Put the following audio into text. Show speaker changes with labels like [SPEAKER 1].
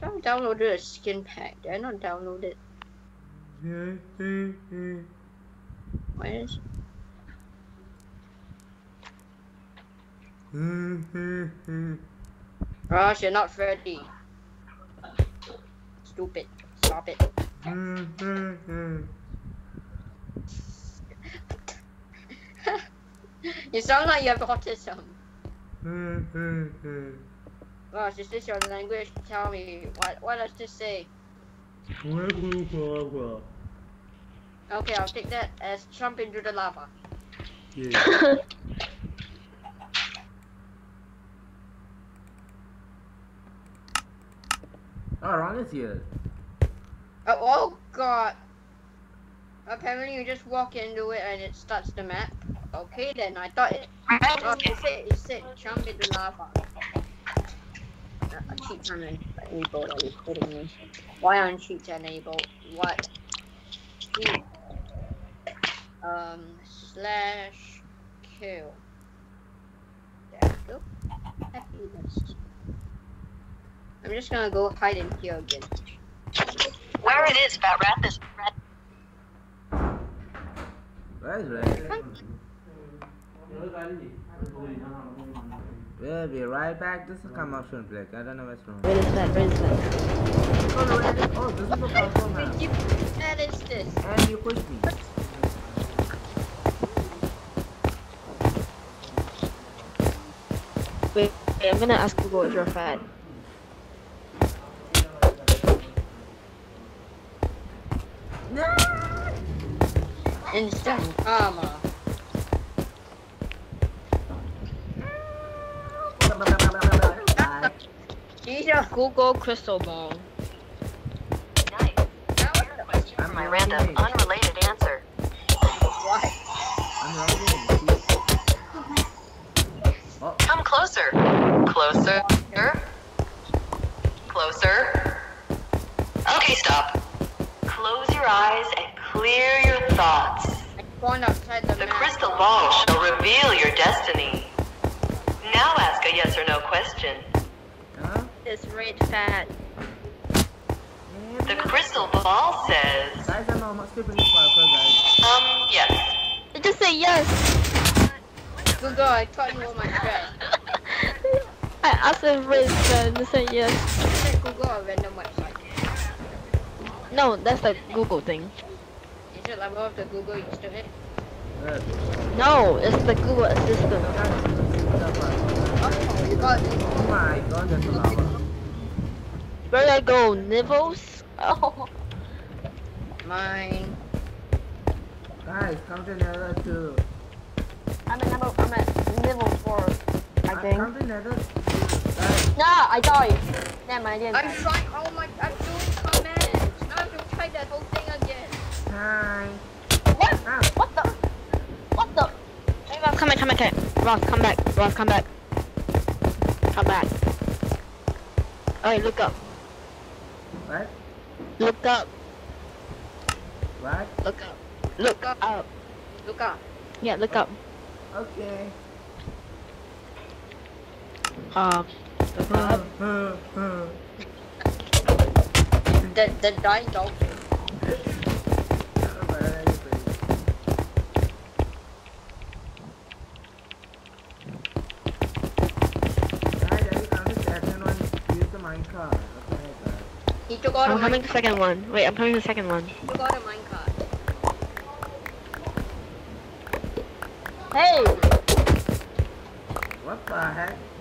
[SPEAKER 1] Don't download a skin pack. Did I not download it? Where is it? Ross, you're not ready. Stupid. Stop it. You sound like you have autism. Ross, is this your language? Tell me, what does this say? Okay, I'll take that as jump into the lava.
[SPEAKER 2] Yeah. Oh, Ron is here.
[SPEAKER 1] Oh god. Apparently you just walk into it and it starts the map. Okay then, I thought it... Oh, it said jump into lava. Cheats enabled, are you kidding me? Why aren't cheats enabled? What? Slash kill. There we go. Happiness. I'm just gonna go hide in here again.
[SPEAKER 3] Where it is, Fat Rat? This rat.
[SPEAKER 2] Where is Red? We'll be right back. This is come option break. I don't know what's wrong.
[SPEAKER 4] Where is that? Where is that?
[SPEAKER 2] Oh, this is a console map.
[SPEAKER 1] What is this?
[SPEAKER 2] And you pushed me.
[SPEAKER 4] Wait, I'm gonna ask Google if you're fat.
[SPEAKER 2] No!
[SPEAKER 1] Instant karma. Jesus.
[SPEAKER 4] Google crystal ball.
[SPEAKER 3] Nice. Question for my random, unrelated answer.
[SPEAKER 1] What?
[SPEAKER 2] Oh.
[SPEAKER 3] Come closer. Closer. Closer. Okay, stop. Close your eyes and clear your thoughts.
[SPEAKER 1] I spawned outside the
[SPEAKER 3] The
[SPEAKER 1] map.
[SPEAKER 3] crystal ball shall reveal your destiny. Now ask a yes or no question.
[SPEAKER 2] Huh?
[SPEAKER 4] It's red fat.
[SPEAKER 3] The crystal ball says,
[SPEAKER 2] Guys, I know I'm not skipping this part, guys.
[SPEAKER 3] yes.
[SPEAKER 4] It just say yes.
[SPEAKER 1] Google, I thought you were my friend.
[SPEAKER 4] I asked if red fat and it said yes.
[SPEAKER 1] I said Google a random website.
[SPEAKER 4] No, that's the Google thing.
[SPEAKER 1] Is it like one of the Google used to it?
[SPEAKER 4] No, it's the Google Assistant.
[SPEAKER 1] Oh, you got it.
[SPEAKER 2] Oh my god, there's a lava.
[SPEAKER 4] Where did I go? Nibbles? Oh.
[SPEAKER 1] Mine.
[SPEAKER 2] Guys, come to Nether too.
[SPEAKER 4] I'm at level 4, I think.
[SPEAKER 2] Come to Nether. Guys,
[SPEAKER 4] Nah, I died. Damn, I didn't.
[SPEAKER 1] I'm trying. Oh my! I'm doing commands. Now I have to try that whole thing again.
[SPEAKER 2] hi.
[SPEAKER 4] What?
[SPEAKER 2] Ah.
[SPEAKER 4] What the? What the? Hey, Ross, come back. Ross, come back. Come back. Alright, look up.
[SPEAKER 2] What?
[SPEAKER 4] Look up.
[SPEAKER 2] What?
[SPEAKER 4] Look up. Look up.
[SPEAKER 1] Look up.
[SPEAKER 4] Yeah, look up.
[SPEAKER 2] Okay.
[SPEAKER 4] Look up.
[SPEAKER 1] The dying dolphin. He took all
[SPEAKER 4] I'm
[SPEAKER 1] the
[SPEAKER 4] coming to the second one. Wait, I'm coming to the second one.
[SPEAKER 1] He took all the minecart.
[SPEAKER 4] Hey!
[SPEAKER 2] What the heck?